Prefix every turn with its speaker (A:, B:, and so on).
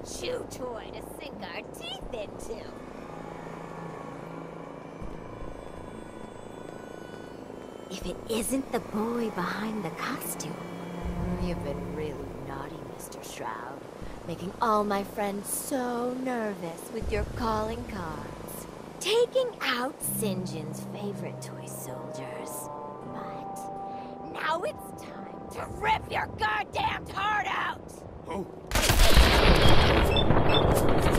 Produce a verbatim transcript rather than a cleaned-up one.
A: chew toy to sink our teeth into. If it isn't the boy behind the costume. You've been really naughty, Mister Shroud. Making all my friends so nervous with your calling cards. Taking out Sinjin's favorite toy soldiers. But now it's time to rip your goddamned heart out!
B: Oh.